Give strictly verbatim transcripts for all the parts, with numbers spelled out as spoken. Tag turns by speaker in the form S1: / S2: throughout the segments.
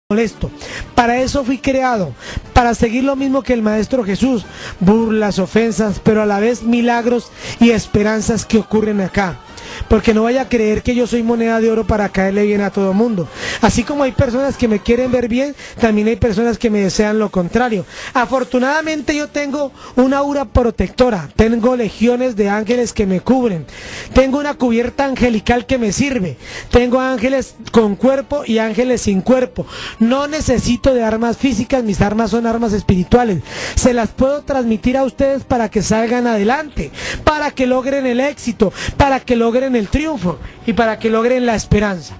S1: molesto. Para eso fui creado, para seguir lo mismo que el Maestro Jesús, burlas, ofensas, pero a la vez milagros y esperanzas que ocurren acá. Porque no vaya a creer que yo soy moneda de oro para caerle bien a todo mundo. Así como hay personas que me quieren ver bien, también hay personas que me desean lo contrario. Afortunadamente yo tengo una aura protectora, tengo legiones de ángeles que me cubren, tengo una cubierta angelical que me sirve, tengo ángeles con cuerpo y ángeles sin cuerpo. No necesito de armas físicas, mis armas son armas espirituales. Se las puedo transmitir a ustedes para que salgan adelante, para que logren el éxito, para que logren el triunfo y para que logren la esperanza.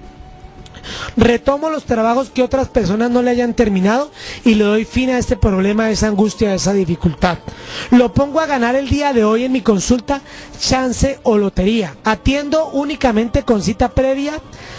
S1: Retomo los trabajos que otras personas no le hayan terminado y le doy fin a este problema, a esa angustia, a esa dificultad. Lo pongo a ganar el día de hoy en mi consulta, chance o lotería. Atiendo únicamente con cita previa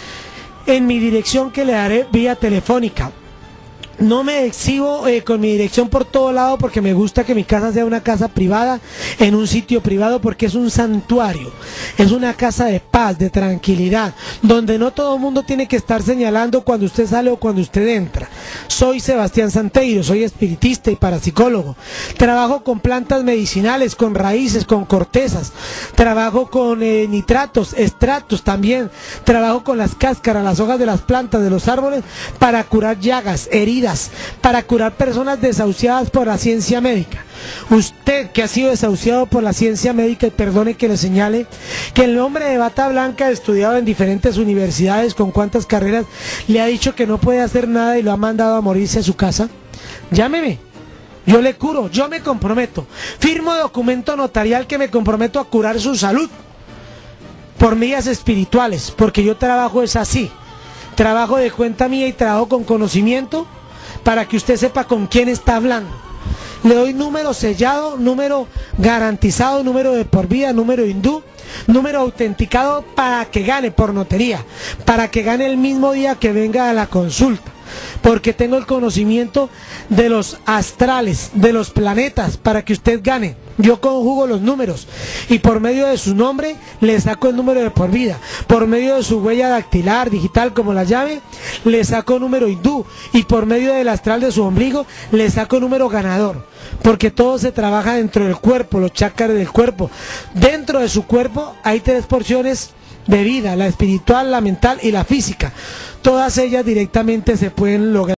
S1: en mi dirección que le daré vía telefónica. No me exhibo eh, con mi dirección por todo lado porque me gusta que mi casa sea una casa privada, en un sitio privado, porque es un santuario, es una casa de paz, de tranquilidad, donde no todo el mundo tiene que estar señalando cuando usted sale o cuando usted entra. Soy Sebastián Santeiro, soy espiritista y parapsicólogo. Trabajo con plantas medicinales, con raíces, con cortezas. Trabajo con eh, nitratos, extractos también. Trabajo con las cáscaras, las hojas de las plantas, de los árboles, para curar llagas, heridas, para curar personas desahuciadas por la ciencia médica. Usted que ha sido desahuciado por la ciencia médica, y perdone que le señale que el hombre de bata blanca, estudiado en diferentes universidades con cuantas carreras, le ha dicho que no puede hacer nada y lo ha mandado a morirse a su casa, llámeme, yo le curo, yo me comprometo, firmo documento notarial que me comprometo a curar su salud por medidas espirituales, porque yo trabajo es así, trabajo de cuenta mía y trabajo con conocimiento, para que usted sepa con quién está hablando. Le doy número sellado, número garantizado, número de por vida, número hindú, número autenticado para que gane por notaría, para que gane el mismo día que venga a la consulta, porque tengo el conocimiento de los astrales, de los planetas, para que usted gane. Yo conjugo los números y por medio de su nombre le saco el número de por vida, por medio de su huella dactilar, digital, como la llave, le saco número hindú y por medio del astral de su ombligo le saco número ganador, porque todo se trabaja dentro del cuerpo, los chakras del cuerpo. Dentro de su cuerpo hay tres porciones de vida, la espiritual, la mental y la física. Todas ellas directamente se pueden lograr.